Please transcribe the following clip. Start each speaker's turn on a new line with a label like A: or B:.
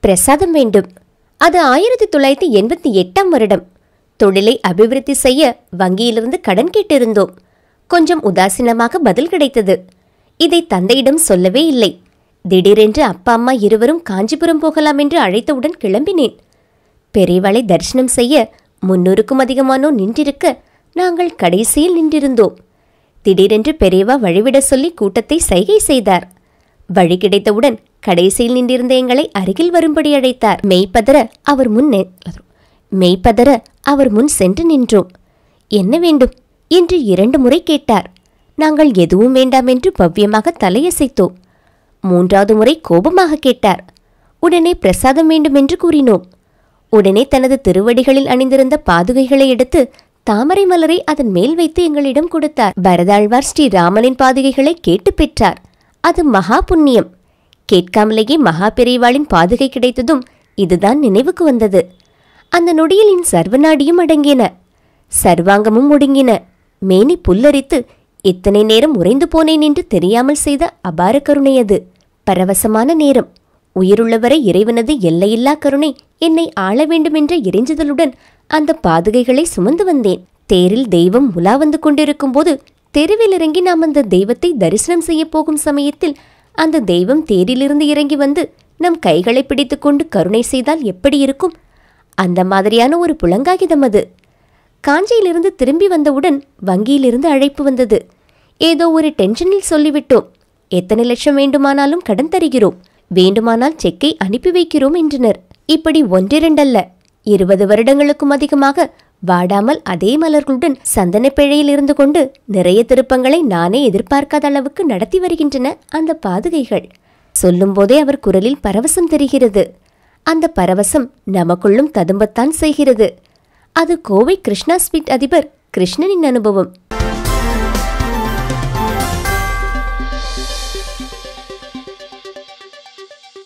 A: பிரசாதம் வேண்டும். அது 1988 வருடம். தொழிலை அபிவிருத்தி செய்ய வங்கியிலிருந்து கடன் கேட்டிருந்தோம். கொஞ்சம் உதாசீனமாக பதில் கிடைத்தது. இதை தந்தையிடம் சொல்லவே இல்லை. திடீரென்று அப்பா அம்மா இருவரும் காஞ்சிபுரம் போகலாம் என்று அழைத்தவுடன் கிளம்பினேன். பெரியவாளை தரிசனம் செய்ய 300க்கும் அதிகமானோர் நின்றிருக்க நாங்கள் கடைசியில் நின்றிருந்தோம். திடீரென்று பெரியவா வழிவிட சொல்லி கூட்டத்தை சைகை செய்தார். வழி கிடைத்தவுடன் கடைசியில் நின்றிருந்த எங்களை அருகில் வரும்படி அழைத்தார். மெய்ப்பதற அவர் முன் சென்று நின்றோம். என்ன வேண்டும் என்று 2 முறை கேட்டார். நாங்கள் எதுவும் வேண்டாம் என்று பவ்யமாக தலையசைத்தோம். 3வது முறை கோபமாக கேட்டார். உடனே பிரசாதம் வேண்டும் என்று கூறினோம். உடனே தனது திருவடிகளில் அணிந்திருந்த பாதுகைகளை எடுத்து தாமரை மலரை அதன் மேல் வைத்து எங்களிடம் கொடுத்தார். பரதாழ்வார் ஸ்ரீராமனின் பாதுகைகளை கேட்டு பெற்றார். அது மகா புண்ணியம். கேட்காமலேயே மகா பெரியவாளின் பாதுகை கிடைத்ததும் இதுதான் நினைவுக்கு வந்தது. அந்த நொடியில் என் சர்வநாடியும் அடங்கின, சர்வாங்கமும் ஒடுங்கின. மேனி புல்லரித்து இத்தனை நேரம் உறைந்து போனேன் என்று தெரியாமல் செய்த அபார கருணை அது. பரவசமான நேரம். உயிருள்ளவரை இறைவனது எல்லையில்லா கருணை என்னை ஆள வேண்டுமென்ற இறைஞ்சுதலுடன் அந்த பாதுகைகளை சுமந்து வந்தேன். தேரில் தெய்வம் உலா வந்து கொண்டிருக்கும் போது தெருவில் இறங்கி நாம் அந்த தெய்வத்தை தரிசனம் செய்ய போகும் சமயத்தில் அந்த தெய்வம் தேரிலிருந்து இறங்கி வந்து நம் கைகளை பிடித்து கொண்டு கருணை செய்தால் எப்படி இருக்கும்? அந்த மாதிரியான ஒரு புலங்காகிதம் அது. காஞ்சியிலிருந்து திரும்பி வந்தவுடன் வங்கியிலிருந்து அழைப்பு வந்தது. ஏதோ ஒரு டென்ஷனில் சொல்லிவிட்டோம். எத்தனை லட்சம் வேண்டுமானாலும் கடன் தருகிறோம், வேண்டுமானால் செக்கை அனுப்பி வைக்கிறோம் என்றனர். இப்படி 1-2 அல்ல, 20 வருடங்களுக்கும் அதிகமாக வாடாமல் அதே மலர்களுடன் சந்தன பிழையில் இருந்து கொண்டு நிறைய திருப்பங்களை நானே எதிர்பார்க்காத அளவுக்கு நடத்தி வருகின்றன அந்த பாதுகைகள். சொல்லும்போதே அவர் குரலில் பரவசம் தெரிகிறது. அந்த பரவசம் நமக்குள்ளும் ததும்பத்தான் செய்கிறது. அது கோவை கிருஷ்ணா ஸ்வீட் அதிபர் கிருஷ்ணனின் அனுபவம்.